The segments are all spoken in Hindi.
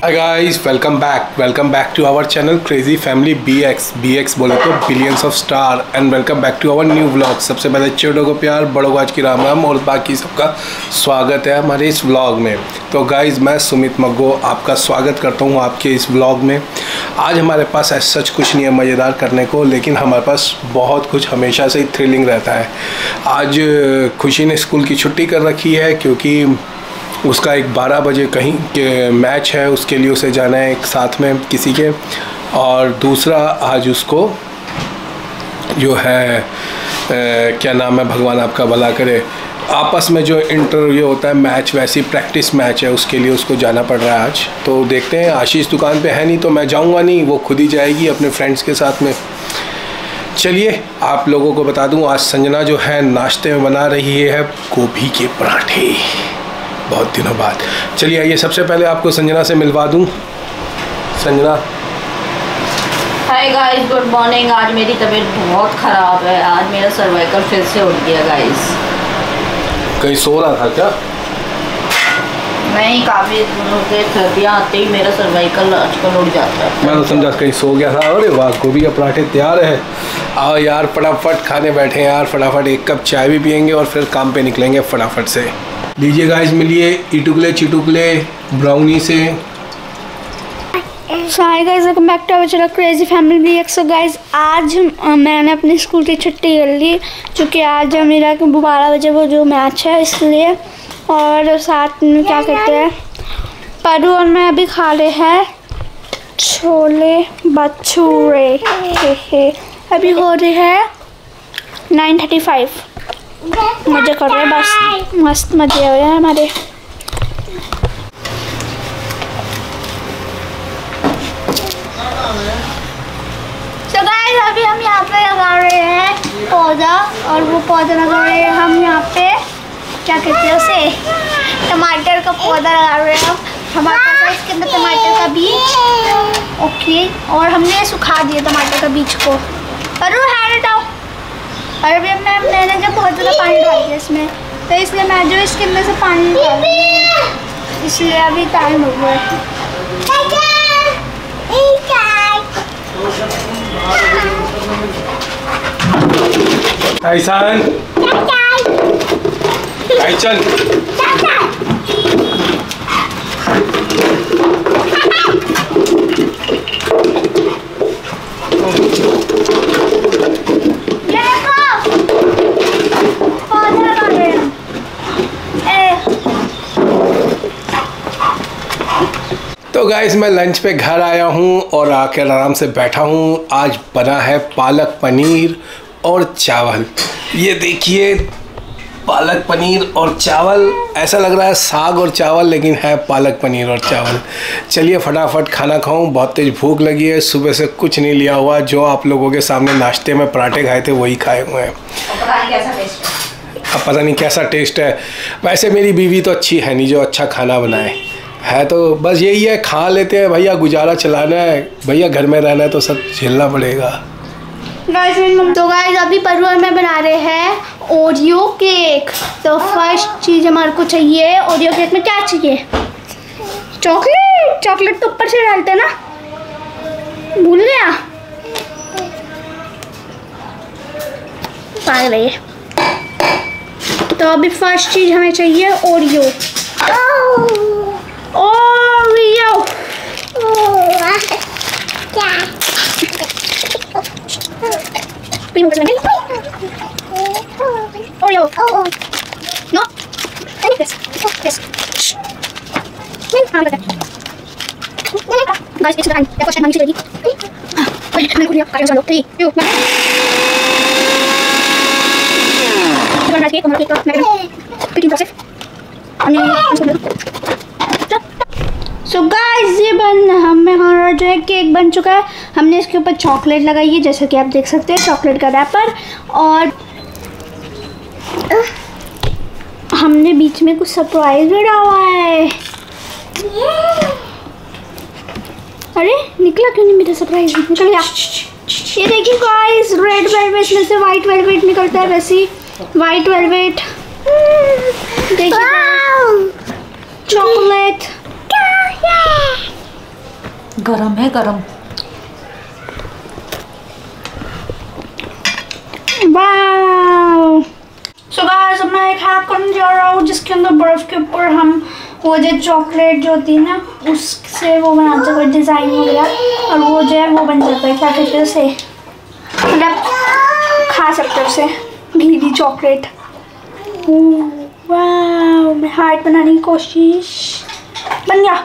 Hi guys, welcome back to our channel crazy family BX बोले तो billions of star and welcome back to our new vlog. सबसे पहले छोटों को प्यार, बड़ों को आज की राम राम और बाकी सबका स्वागत है हमारे इस व्लॉग में। तो गाइस, मैं सुमित मग्गो आपका स्वागत करता हूँ आपके इस व्लॉग में। आज हमारे पास ऐसा सच कुछ नहीं है मज़ेदार करने को, लेकिन हमारे पास बहुत कुछ हमेशा से ही थ्रिलिंग रहता है। आज खुशी ने स्कूल की छुट्टी कर रखी है क्योंकि उसका एक 12 बजे कहीं के मैच है, उसके लिए उसे जाना है एक साथ में किसी के। और दूसरा आज उसको जो है क्या नाम है, भगवान आपका भला करे, आपस में जो इंटरव्यू होता है मैच, वैसी प्रैक्टिस मैच है, उसके लिए उसको जाना पड़ रहा है आज। तो देखते हैं, आशीष दुकान पे है नहीं तो मैं जाऊंगा नहीं, वो खुद ही जाएगी अपने फ्रेंड्स के साथ में। चलिए आप लोगों को बता दूं, आज संजना जो है नाश्ते में बना रही है गोभी के पराठे, बहुत दिनों बाद। चलिए आइए, सबसे पहले आपको संजना से मिलवा दूं। Sanjana, hi guys, good morning. आज मेरी तबीयत बहुत ख़राब है, आज मेरा सर्वाइकल फिर से उठ गया गाइस। कहीं सो रहा था क्या? नहीं, काफ़ी दिनों से सर्दियाँ आते ही मेरा सर्वाइकल आजकल उठ जाता है। मैं तो समझा कहीं सो गया था। अरे वाह, गोभी के पराठे तैयार है। आओ यार, फटाफट खाने बैठे हैं यार, फटाफट एक कप चाय भी पियेंगे और फिर काम पे निकलेंगे फटाफट से। लीजिए गाइस, मिलिए इटुकले चिटुकले ब्राउनी से। Hi guys, welcome back to our channel crazy family BX। So guys, आज मैंने अपनी स्कूल की छुट्टी कर ली क्योंकि आज मेरा 12 बजे वो जो मैच है इसलिए। और साथ में क्या कहते हैं, परू और मैं अभी खा रहे हैं छोले भटूरे। अभी हो रहे हैं 9:35। मज़े कर रहे हैं, बस मस्त मज़े हो रहे हैं हमारे। तो गाइस, अभी हम यहाँ पे लगा रहे हैं पौधा, और वो पौधा लगा रहे हैं हम यहाँ पे, क्या कहते हैं उसे, टमाटर का पौधा लगा रहे हैं हम। हमारे पास है इसके अंदर टमाटर का बीज, ओके। और हमने सुखा दिया टमाटर का बीज को। पर वो है हटाओ। और अभी मैंने जब बहुत ज़्यादा पानी डाल दिया इसमें, तो इसलिए मैं जो इसके अंदर से पानी निकाल रही हूँ, इसलिए अभी टाइम हो गया है। ऐसान चल तो गाइस, मैं लंच पे घर आया हूँ और आकर आराम से बैठा हूँ। आज बना है पालक पनीर और चावल। ये देखिए, पालक पनीर और चावल, ऐसा लग रहा है साग और चावल, लेकिन है पालक पनीर और चावल। चलिए फटाफट खाना खाऊं, बहुत तेज भूख लगी है। सुबह से कुछ नहीं लिया हुआ, जो आप लोगों के सामने नाश्ते में पराठे खाए थे वही खाए हुए हैं। अब पता नहीं कैसा टेस्ट है। वैसे मेरी बीवी तो अच्छी है नहीं जो अच्छा खाना बनाए, है तो बस यही है, खा लेते हैं भैया, गुजारा चलाना है भैया, घर में रहना है तो सब झेलना पड़ेगा। तो गाइस, अभी परू और मैं बना रहे हैं ओरियो केक। तो फर्स्ट चीज़ हमारे को चाहिए, ओरियो केक में क्या चाहिए, चॉकलेट। चॉकलेट तो ऊपर से डालते हैं ना, भूल गया, पागल है ये। तो अभी फर्स्ट चीज़ हमें चाहिए Oreo. Oreo Oreo. No. Yes. Yes. Guys, it's time. Ya kau mandi lagi. Ay, aku dia kaya selalu. Hey, yuk. Kita lagi, kita lagi. Bikin proses. So guys, ये हमारा जो है केक बन चुका है। हमने इसके ऊपर चॉकलेट लगाई है, जैसा कि आप देख सकते हैं, चॉकलेट का रैपर। और हमने बीच में कुछ सरप्राइज भी डाला है। अरे निकला क्यों नहीं मेरा सरप्राइज? निकल गया। ये देखिए गाइस, रेड वेलवेट में से वाइट वेलवेट निकलता है, वैसे वाइट वेलवेट देखिए, चॉकलेट गरम है गरम। सो गाइस मैं एक हैक करने जा रहा हूँ जिसके अंदर बर्फ के ऊपर हम वो जो चॉकलेट जो होती है ना उससे वो बनाते हैं कोई डिज़ाइन वगैरह और वो जो है वो बन जाता है, क्या कहते हैं उसे, मतलब खा सकते हो उसे, गीली चॉकलेट। वाह, मैं हार्ट बनाने की कोशिश, बन गया।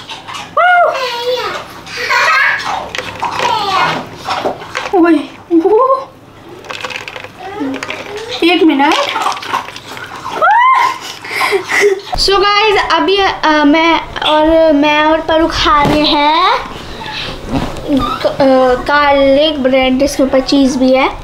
ओए एक मिनट। सो गाइस अभी मैं और परू खा रहे हैं गार्लिक ब्रेड, इसके ऊपर चीज़ भी है।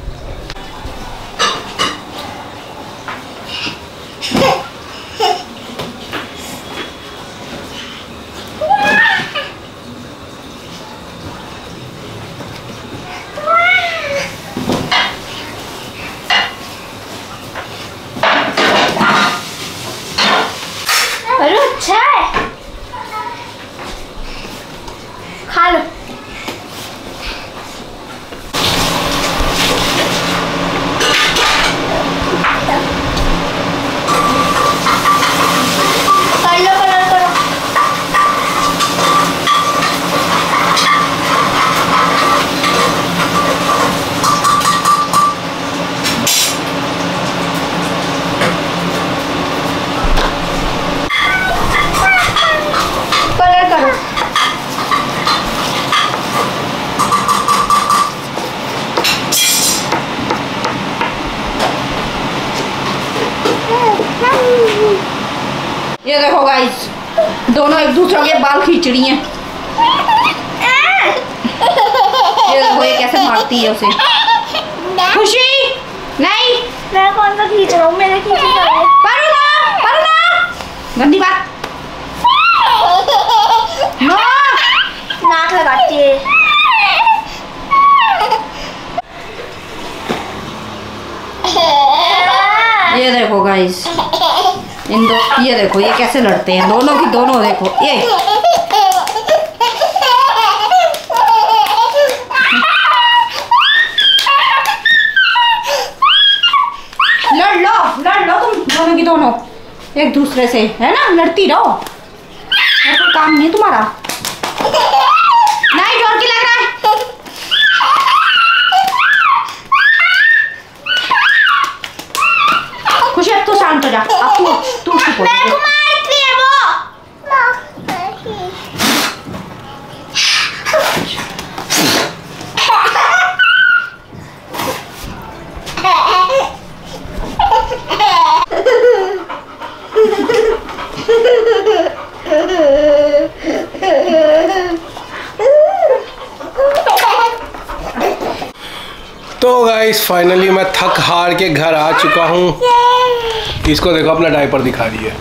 अरे अच्छा है, खा लो। ये देखो गाइस, दोनों एक दूसरे के बाल खींच रही हैं। ये देखो ये कैसे मारती है उसे। खुशी नहीं, मैं कौन सा खींच रहा हूँ, मेरे खींच रहा है। गंदी बात। नाक लगाती है। ये देखो गाइस, ये देखो ये कैसे लड़ते हैं दोनों की दोनों। देखो ये लड़ लो तुम दोनों की दोनों एक दूसरे से, है ना, लड़ती रहो, कोई काम नहीं तुम्हारा। नहीं जोर की लग रहा है। खुशी अब तू शांत हो जा, अब तू चुप हो जा। तो गाइस फाइनली मैं थक हार के घर आ चुका हूँ। इसको देखो अपना डायपर दिखा रही है।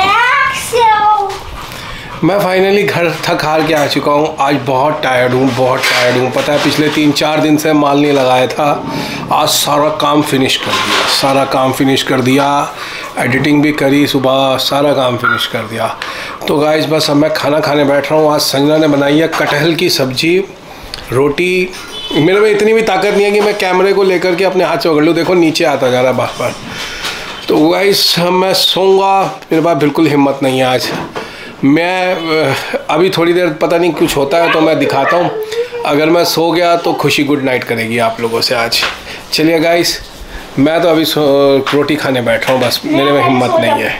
मैं फाइनली घर थक हार के आ चुका हूँ। आज बहुत टायर्ड हूँ। पता है पिछले 3-4 दिन से माल नहीं लगाया था। आज सारा काम फिनिश कर दिया, एडिटिंग भी करी सुबह, सारा काम फिनिश कर दिया। तो गाइस बस अब मैं खाना खाने बैठ रहा हूँ। आज संजना ने बनाई है कटहल की सब्जी, रोटी। मेरे में इतनी भी ताकत नहीं है कि मैं कैमरे को लेकर के अपने हाथ से पकड़ लूँ। देखो नीचे आता जा रहा है बार। तो गाइस मैं सोऊंगा, मेरे पास बिल्कुल हिम्मत नहीं है आज। मैं अभी थोड़ी देर पता नहीं कुछ होता है तो मैं दिखाता हूँ। अगर मैं सो गया तो खुशी गुड नाइट करेगी आप लोगों से आज। चलिए गाइस मैं तो अभी रोटी खाने बैठ रहा हूँ, बस मेरे में हिम्मत नहीं है।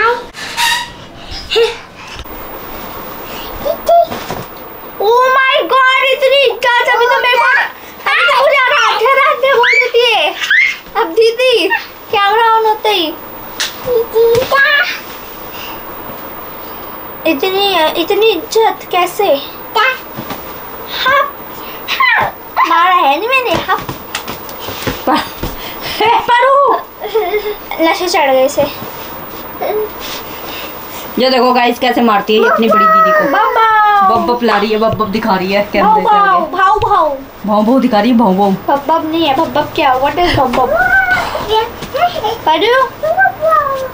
ओह माय गॉड, इतनी इज्जत अभी तो मेरे को मुझे आधे रास्ते बोल देती है। अब दीदी कैमरा ऑन होते ही इतनी इज्जत कैसे? हाँ, मारा है नहीं मैंने। हाँ परू नशे चढ़ गए इसे। ये देखो गाइस कैसे मारती है अपनी बड़ी दीदी को। बब ला रही है, बब दिखा रही है कैमरे पे। भाव दिखा रही है। बब नहीं है, बब क्या? व्हाट इज बब? परू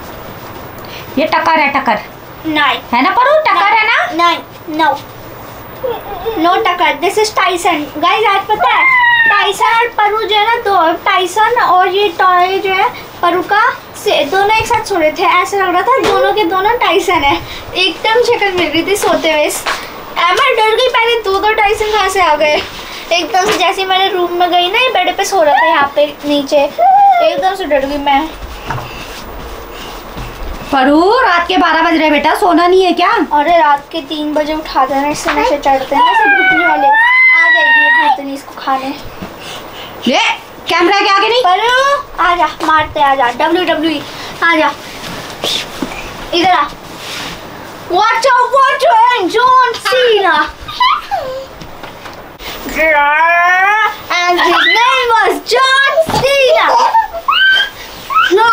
ये टकर है, टकर नहीं है ना परू? टकर है ना? नहीं नो नो टक्कर, दिस इज टाइसन। गाइस आज पता है टाइसन और परू जो है ना, दो टाइसन और ये टॉय जो है परू का से दोनों एक साथ सो रहे थे। ऐसा लग रहा था दोनों के दोनों टाइसन है, एकदम शक्ल मिल रही थी सोते हुए। मैं डर गई पहले, दो टाइसन कहाँ से आ गए एकदम से। जैसे मैंने रूम में गई ना, ये बेड पे सो रहा था यहाँ पे नीचे, एकदम से डर गई मैं। परू रात के 12 बज रहे बेटा, सोना नहीं है क्या? अरे रात के 3 बजे उठा देना, इससे नशे चढ़ते हैं सब भूतनी वाले। आ जाएगी ये भूतनी इसको खाने। ले कैमरा के आगे नहीं। परू आजा, मारते आजा, WWE आजा, इधर आ। Watch out and John Cena. And his name was John Cena. No.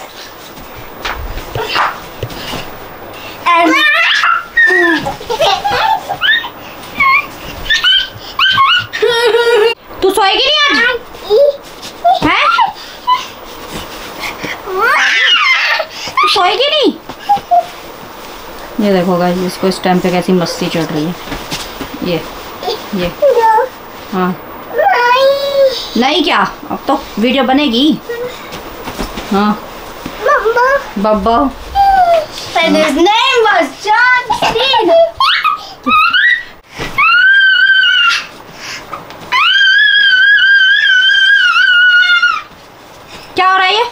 And तू सोएगी नहीं आज? हैं? तू सोएगी नहीं? ये देखो गाइस, इसको इस टाइम पे कैसी मस्ती चल रही है। ये हाँ नहीं क्या, अब तो वीडियो बनेगी। हाँ बब्बा। and his name was John Cena. क्या हो रहा है ये?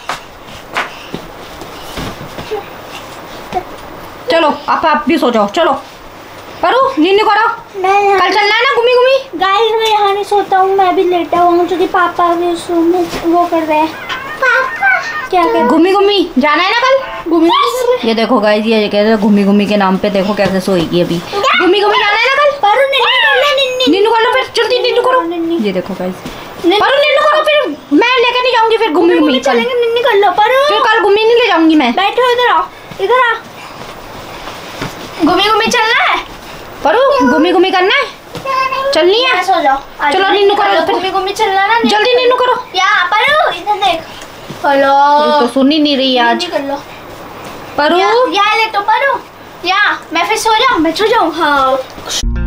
चलो आप भी सो जाओ, चलो। परू नींद करो, कल चलना है ना घूमी घूमी। गाइस मैं यहाँ नहीं सोता हूँ, मैं भी लेटा हुआ हूँ क्योंकि पापा भी उस रूम में वो कर रहे हैं। पापा क्या कर? घूमी घूमी जाना है ना कल घूमी। ये देखो गाइस, ये कह रहे घूमी घूमी के नाम पे देखो कैसे सोएगी अभी। घूमी घूमी जाना है ना कल। परू नींद कर लो, फिर जल्दी नींद करो। ये देखो गाइस, परू नींद करो, फिर मैं लेकर नहीं जाऊंगी। फिर घूमी घूमी चलेंगे, नींद कर लो परू। फिर कल घूमी नहीं ले जाऊंगी मैं। बैठो इधर आओ, इधर आ। घूमी घूमी चलना है परू, घूमी घूमी करना है, चलनी है। सो जाओ, चलो नींद करो, घूमी घूमी चलना ना, जल्दी नींद करो। या परू इधर देख। हेलो तो सुन ही नहीं रही आज। कर लो परू या ले तो परू, या मैं फिर सो जाऊँ, मैं सो जाऊँ। हाँ